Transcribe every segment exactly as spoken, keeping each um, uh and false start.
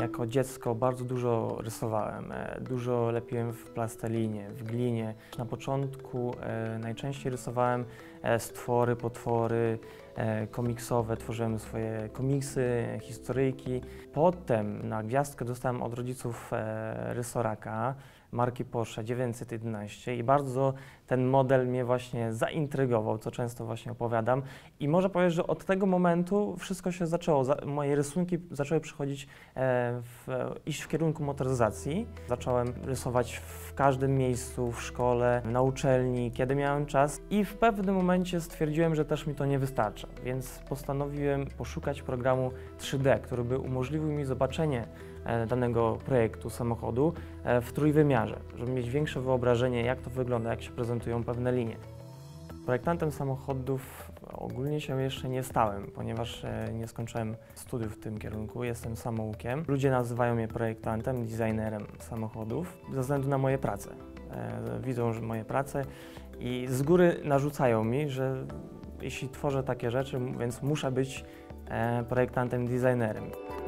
Jako dziecko bardzo dużo rysowałem, e, dużo lepiłem w plastelinie, w glinie. Na początku e, najczęściej rysowałem e, stwory, potwory e, komiksowe, tworzyłem swoje komiksy, historyjki. Potem na gwiazdkę dostałem od rodziców e, rysoraka marki Porsche dziewięćset jedenaście i bardzo ten model mnie właśnie zaintrygował, co często właśnie opowiadam. I można powiedzieć, że od tego momentu wszystko się zaczęło. Moje rysunki zaczęły przychodzić, e, w, iść w kierunku motoryzacji. Zacząłem rysować w każdym miejscu, w szkole, na uczelni, kiedy miałem czas i w pewnym momencie stwierdziłem, że też mi to nie wystarcza, więc postanowiłem poszukać programu trzy D, który by umożliwił mi zobaczenie danego projektu samochodu w trójwymiarze, żeby mieć większe wyobrażenie, jak to wygląda, jak się prezentują pewne linie. Projektantem samochodów ogólnie się jeszcze nie stałem, ponieważ nie skończyłem studiów w tym kierunku, jestem samoukiem. Ludzie nazywają mnie projektantem, designerem samochodów ze względu na moje prace. Widzą że moje prace i z góry narzucają mi, że jeśli tworzę takie rzeczy, więc muszę być projektantem, designerem.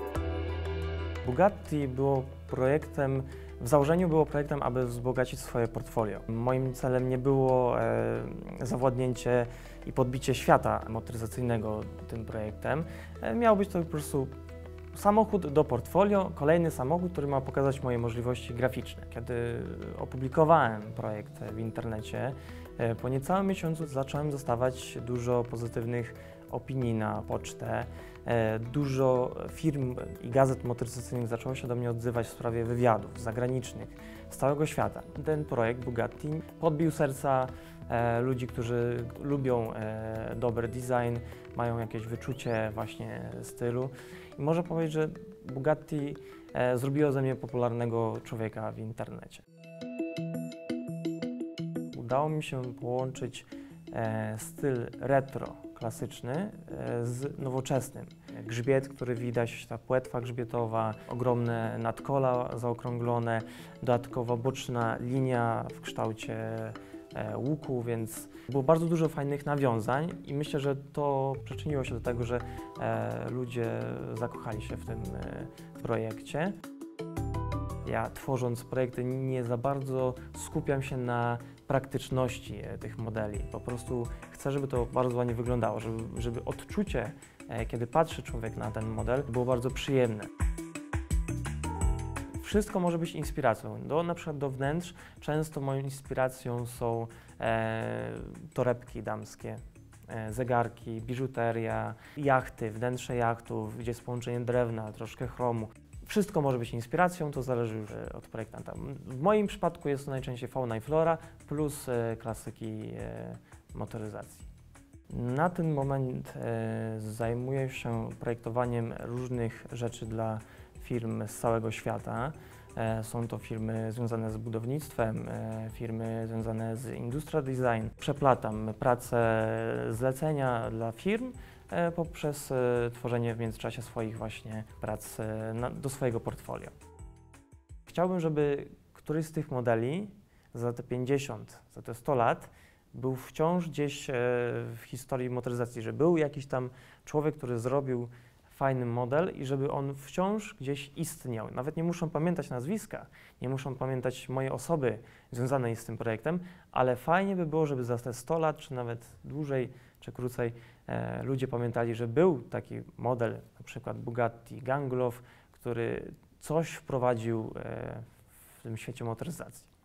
Bugatti było projektem, w założeniu było projektem, aby wzbogacić swoje portfolio. Moim celem nie było e, zawładnięcie i podbicie świata motoryzacyjnego tym projektem. E, miał być to po prostu samochód do portfolio, kolejny samochód, który ma pokazać moje możliwości graficzne. Kiedy opublikowałem projekt w internecie, e, po niecałym miesiącu zacząłem dostawać dużo pozytywnych opinii na pocztę. E, dużo firm i gazet motoryzacyjnych zaczęło się do mnie odzywać w sprawie wywiadów zagranicznych z całego świata. Ten projekt Bugatti podbił serca e, ludzi, którzy lubią e, dobry design, mają jakieś wyczucie właśnie stylu. I można powiedzieć, że Bugatti e, zrobiło ze mnie popularnego człowieka w internecie. Udało mi się połączyć e, styl retro, klasyczny z nowoczesnym. Grzbiet, który widać, ta płetwa grzbietowa, ogromne nadkola zaokrąglone, dodatkowo boczna linia w kształcie łuku, więc było bardzo dużo fajnych nawiązań i myślę, że to przyczyniło się do tego, że ludzie zakochali się w tym projekcie. Ja tworząc projekty nie za bardzo skupiam się na praktyczności tych modeli. Po prostu chcę, żeby to bardzo ładnie wyglądało, żeby, żeby odczucie, kiedy patrzy człowiek na ten model, było bardzo przyjemne. Wszystko może być inspiracją. Do, na przykład do wnętrz często moją inspiracją są e, torebki damskie, e, zegarki, biżuteria, jachty, wnętrze jachtów, gdzie jest połączenie drewna, troszkę chromu. Wszystko może być inspiracją, to zależy już od projektanta. W moim przypadku jest to najczęściej fauna i flora plus e, klasyki e, motoryzacji. Na ten moment e, zajmuję się projektowaniem różnych rzeczy dla firm z całego świata. E, są to firmy związane z budownictwem, e, firmy związane z industrial design. Przeplatam pracę zlecenia dla firm e, poprzez e, tworzenie w międzyczasie swoich właśnie prac e, na, do swojego portfolio. Chciałbym, żeby któryś z tych modeli za te pięćdziesiąt, za te sto lat był wciąż gdzieś w historii motoryzacji, że był jakiś tam człowiek, który zrobił fajny model i żeby on wciąż gdzieś istniał. Nawet nie muszą pamiętać nazwiska, nie muszą pamiętać mojej osoby związanej z tym projektem, ale fajnie by było, żeby za te sto lat, czy nawet dłużej, czy krócej, e, ludzie pamiętali, że był taki model, na przykład Bugatti Gangolf, który coś wprowadził e, w tym świecie motoryzacji.